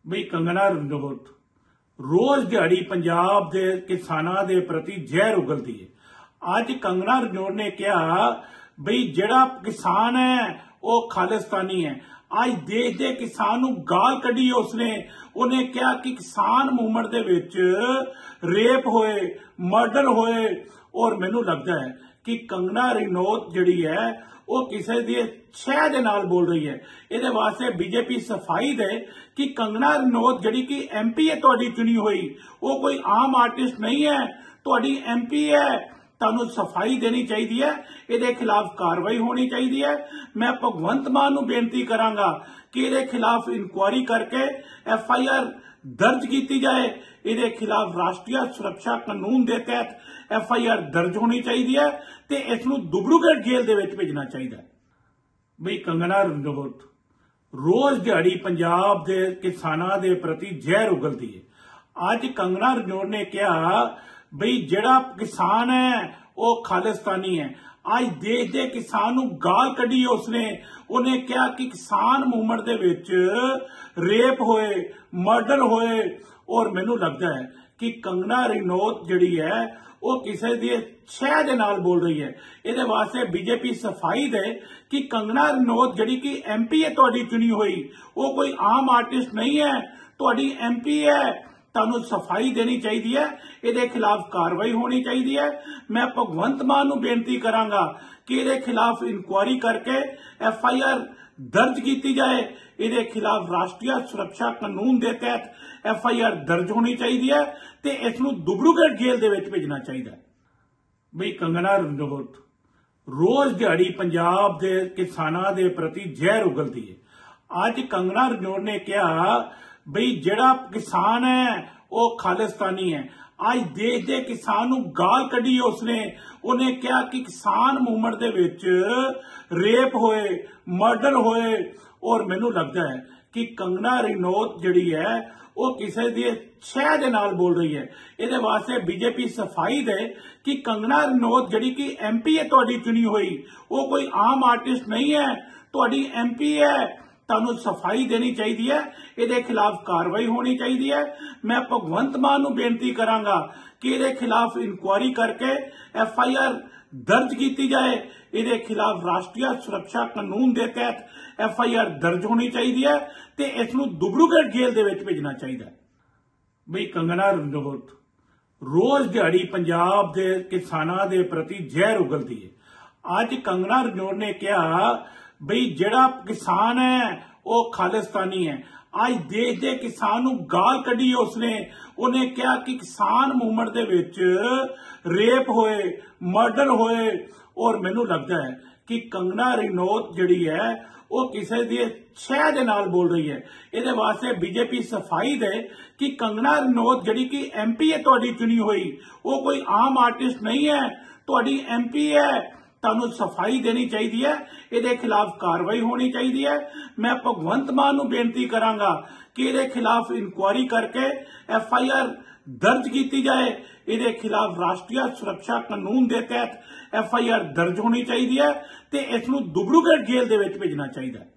ਬਈ ਕੰਗਨਾ ਰਣੌਤ ਰੋਜ਼ ਦਿਹਾੜੀ ਪੰਜਾਬ ਦੇ ਕਿਸਾਨਾਂ ਦੇ ਪ੍ਰਤੀ ਜ਼ਹਿਰ ਉਗਲਦੀ ਹੈ। ਅੱਜ ਕੰਗਨਾ ਰਣੌਤ ਨੇ ਕਿਹਾ ਬਈ ਜਿਹੜਾ ਕਿਸਾਨ ਹੈ ਉਹ ਖਾਲਿਸਤਾਨੀ ਹੈ। ਅੱਜ ਦੇਸ਼ ਦੇ ਕਿਸਾਨ ਨੂੰ ਗਾਲ ਕੱਢੀ ਉਹਨੇ ਕਿਹਾ ਕਿ ਕਿਸਾਨ ਮੂਵਮੈਂਟ ਦੇ ਵਿੱਚ ਰੇਪ ਹੋਏ, ਮਰਡਰ ਹੋਏ। ਔਰ ਮੈਨੂੰ ਲੱਗਦਾ ਹੈ ਕਿ ਕੰਗਨਾ ਰਣੌਤ ਜਿਹੜੀ ਹੈ ਉਹ ਕਿਸੇ ਦੀ ਸ਼ਹਿ ਦੇ ਨਾਲ ਬੋਲ ਰਹੀ ਹੈ। ਇਹਦੇ ਵਾਸਤੇ ਬੀਜੇਪੀ ਸਫਾਈ ਦੇ ਕਿ ਕੰਗਨਾ ਰਣੌਤ ਜਿਹੜੀ ਕਿ ਐਮਪੀ ਹੈ ਤੁਹਾਡੀ ਚੁਣੀ ਹੋਈ, ਉਹ ਕੋਈ ਆਮ ਆਰਟਿਸਟ ਨਹੀਂ ਹੈ, ਤੁਹਾਡੀ ਐਮਪੀ ਹੈ। ਤੁਹਾਨੂੰ ਸਫਾਈ ਦੇਣੀ ਚਾਹੀਦੀ ਹੈ, ਇਹਦੇ ਖਿਲਾਫ ਕਾਰਵਾਈ ਹੋਣੀ ਚਾਹੀਦੀ ਹੈ। ਮੈਂ ਭਗਵੰਤ ਮਾਨ ਨੂੰ ਬੇਨਤੀ ਕਰਾਂਗਾ ਕਿ ਇਹਦੇ ਖਿਲਾਫ ਇਨਕੁਆਇਰੀ ਕਰਕੇ FIR ਦਰਜ ਕੀਤੀ ਜਾਏ। ਇਹਦੇ ਖਿਲਾਫ ਰਾਸ਼ਟਰੀ ਸੁਰੱਖਿਆ ਕਾਨੂੰਨ ਦੇ ਤਹਿਤ FIR ਦਰਜ ਹੋਣੀ ਚਾਹੀਦੀ ਹੈ ਤੇ ਇਸ ਨੂੰ ਦੁਬਰੂਗੜ੍ਹ ਜੇਲ੍ਹ ਦੇ ਵਿੱਚ ਭੇਜਣਾ ਚਾਹੀਦਾ ਹੈ। ਬਈ ਕੰਗਨਾ ਰਣੌਤ ਰੋਜ਼ ਦਿਹਾੜੀ ਪੰਜਾਬ ਦੇ ਕਿਸਾਨਾਂ ਦੇ ਪ੍ਰਤੀ ਜ਼ਹਿਰ ਉਗਲਦੀ ਹੈ। ਅੱਜ ਕੰਗਨਾ ਰਣੌਤ ਨੇ ਕਿਹਾ ਬਈ ਜਿਹੜਾ ਕਿਸਾਨ ਹੈ ਉਹ ਖਾਲਿਸਤਾਨੀ ਹੈ। ਅੱਜ ਦੇਸ਼ ਦੇ ਕਿਸਾਨ ਨੂੰ ਗਾਲ ਕੱਢੀ ਉਹਨੇ ਕਿਹਾ ਕਿ ਕਿਸਾਨ ਮੂਵਮੈਂਟ ਦੇ ਵਿੱਚ ਰੇਪ ਹੋਏ, ਮਰਡਰ ਹੋਏ। ਔਰ ਮੈਨੂੰ ਲੱਗਦਾ ਹੈ ਕਿ ਕੰਗਨਾ ਰਣੌਤ ਜਿਹੜੀ ਹੈ ਉਹ ਕਿਸੇ ਦੀ ਸ਼ਹਿ ਦੇ ਨਾਲ ਬੋਲ ਰਹੀ ਹੈ। ਇਹਦੇ ਵਾਸਤੇ ਬੀਜੇਪੀ ਸਫਾਈ ਦੇ ਕਿ ਕੰਗਨਾ ਰਣੌਤ ਜਿਹੜੀ ਕਿ ਐਮਪੀ ਹੈ ਤੁਹਾਡੀ ਚੁਣੀ ਹੋਈ, ਉਹ ਕੋਈ ਆਮ ਆਰਟਿਸਟ ਨਹੀਂ ਹੈ, ਤੁਹਾਡੀ ਐਮਪੀ ਹੈ। ਤੁਹਾਨੂੰ ਸਫਾਈ ਦੇਣੀ ਚਾਹੀਦੀ ਹੈ, ਇਹਦੇ ਖਿਲਾਫ ਕਾਰਵਾਈ ਹੋਣੀ ਚਾਹੀਦੀ ਹੈ। ਮੈਂ ਭਗਵੰਤ ਮਾਨ ਨੂੰ ਬੇਨਤੀ ਕਰਾਂਗਾ ਕਿ ਇਹਦੇ ਖਿਲਾਫ ਇਨਕੁਆਇਰੀ ਕਰਕੇ FIR ਦਰਜ ਕੀਤੀ ਜਾਏ। ਇਹਦੇ ਖਿਲਾਫ ਰਾਸ਼ਟਰੀ ਸੁਰੱਖਿਆ ਕਾਨੂੰਨ ਦੇ ਤਹਿਤ FIR ਦਰਜ ਹੋਣੀ ਚਾਹੀਦੀ ਹੈ ਤੇ ਇਸ ਨੂੰ ਦੁਬਰੂਗੜ੍ਹ ਜੇਲ੍ਹ ਦੇ ਵਿੱਚ ਭੇਜਣਾ ਚਾਹੀਦਾ ਹੈ। ਬਈ ਕੰਗਨਾ ਰਣੌਤ ਰੋਜ਼ ਦਿਹਾੜੀ ਪੰਜਾਬ ਦੇ ਕਿਸਾਨਾਂ ਦੇ ਪ੍ਰਤੀ ਜ਼ਹਿਰ ਉਗਲਦੀ ਹੈ। ਅੱਜ ਕੰਗਨਾ ਰਣੌਤ ਨੇ ਕਿਹਾ ਬਈ ਜਿਹੜਾ ਕਿਸਾਨ ਹੈ ਉਹ ਖਾਲਿਸਤਾਨੀ ਹੈ। ਅੱਜ ਦੇਸ਼ ਦੇ ਕਿਸਾਨ ਨੂੰ ਗਾਲ ਕੱਢੀ ਉਹਨੇ ਕਿਹਾ ਕਿ ਕਿਸਾਨ ਮੂਵਮੈਂਟ ਦੇ ਵਿੱਚ ਰੇਪ ਹੋਏ, ਮਰਡਰ ਹੋਏ। ਔਰ ਮੈਨੂੰ ਲੱਗਦਾ ਹੈ ਕਿ ਕੰਗਨਾ ਰਣੌਤ ਜਿਹੜੀ ਹੈ ਉਹ ਕਿਸੇ ਦੀ ਸ਼ਹਿ ਦੇ ਨਾਲ ਬੋਲ ਰਹੀ ਹੈ। ਇਹਦੇ ਵਾਸਤੇ ਬੀਜੇਪੀ ਸਫਾਈ ਦੇ ਕਿ ਕੰਗਨਾ ਰਣੌਤ ਜਿਹੜੀ ਕਿ ਐਮਪੀ ਹੈ ਤੁਹਾਡੀ ਚੁਣੀ ਹੋਈ, ਉਹ ਕੋਈ ਆਮ ਆਰਟਿਸਟ ਨਹੀਂ ਹੈ, ਤੁਹਾਡੀ ਐਮਪੀ ਹੈ। ਤੁਹਾਨੂੰ ਸਫਾਈ ਦੇਣੀ ਚਾਹੀਦੀ ਹੈ, ਇਹਦੇ ਖਿਲਾਫ ਕਾਰਵਾਈ ਹੋਣੀ ਚਾਹੀਦੀ ਹੈ। ਮੈਂ ਭਗਵੰਤ ਮਾਨ ਨੂੰ ਬੇਨਤੀ ਕਰਾਂਗਾ ਕਿ ਇਹਦੇ ਖਿਲਾਫ ਇਨਕੁਆਇਰੀ ਕਰਕੇ FIR ਦਰਜ ਕੀਤੀ ਜਾਏ। ਇਹਦੇ ਖਿਲਾਫ ਰਾਸ਼ਟਰੀ ਸੁਰੱਖਿਆ ਕਾਨੂੰਨ ਦੇ ਤਹਿਤ FIR ਦਰਜ ਹੋਣੀ ਚਾਹੀਦੀ ਹੈ ਤੇ ਇਸ ਨੂੰ ਦੁਬਰੂਗੜ੍ਹ ਜੇਲ੍ਹ ਦੇ ਵਿੱਚ ਭੇਜਣਾ ਚਾਹੀਦਾ ਹੈ। ਬਈ ਕੰਗਨਾ ਰਣੌਤ ਰੋਜ਼ ਦਿਹਾੜੀ ਪੰਜਾਬ ਦੇ ਕਿਸਾਨਾਂ ਦੇ ਪ੍ਰਤੀ ਜ਼ਹਿਰ ਉਗਲਦੀ ਹੈ। ਅੱਜ ਕੰਗਨਾ ਰਣੌਤ ਨੇ ਕਿਹਾ ਬਈ ਜਿਹੜਾ ਕਿਸਾਨ ਹੈ ਉਹ ਖਾਲਿਸਤਾਨੀ ਹੈ। ਅੱਜ ਦੇਸ਼ ਦੇ ਕਿਸਾਨ ਨੂੰ ਗਾਲ ਕੱਢੀ ਉਹਨੇ ਕਿਹਾ ਕਿ ਕਿਸਾਨ ਮੂਵਮੈਂਟ ਦੇ ਵਿੱਚ ਰੇਪ ਹੋਏ, ਮਰਡਰ ਹੋਏ। ਔਰ ਮੈਨੂੰ ਲੱਗਦਾ ਹੈ ਕਿ ਕੰਗਨਾ ਰਣੌਤ ਜਿਹੜੀ ਹੈ ਉਹ ਕਿਸੇ ਦੀ ਸ਼ਹਿ ਦੇ ਨਾਲ ਬੋਲ ਰਹੀ ਹੈ। ਇਹਦੇ ਵਾਸਤੇ ਬੀਜੇਪੀ ਸਫਾਈ ਦੇ ਕਿ ਕੰਗਨਾ ਰਣੌਤ ਜਿਹੜੀ ਕਿ ਐਮਪੀ ਹੈ ਤੁਹਾਡੀ ਚੁਣੀ ਹੋਈ, ਉਹ ਕੋਈ ਆਮ ਆਰਟਿਸਟ ਨਹੀਂ ਹੈ, ਤੁਹਾਡੀ ਐਮਪੀ ਹੈ। ਤੁਹਾਨੂੰ ਸਫਾਈ ਦੇਣੀ ਚਾਹੀਦੀ ਹੈ, ਇਹਦੇ ਖਿਲਾਫ ਕਾਰਵਾਈ ਹੋਣੀ ਚਾਹੀਦੀ ਹੈ। ਮੈਂ ਭਗਵੰਤ ਮਾਨ ਨੂੰ ਬੇਨਤੀ ਕਰਾਂਗਾ ਕਿ ਇਹਦੇ ਖਿਲਾਫ ਇਨਕੁਆਇਰੀ ਕਰਕੇ FIR ਦਰਜ ਕੀਤੀ ਜਾਏ। ਇਹਦੇ ਖਿਲਾਫ ਰਾਸ਼ਟਰੀ ਸੁਰੱਖਿਆ ਕਾਨੂੰਨ ਦੇ ਤਹਿਤ FIR ਦਰਜ ਹੋਣੀ ਚਾਹੀਦੀ ਹੈ ਤੇ ਇਸ ਨੂੰ ਦੁਬਰੂਗੜ੍ਹ ਜੇਲ੍ਹ ਦੇ ਵਿੱਚ ਭੇਜਣਾ ਚਾਹੀਦਾ ਹੈ।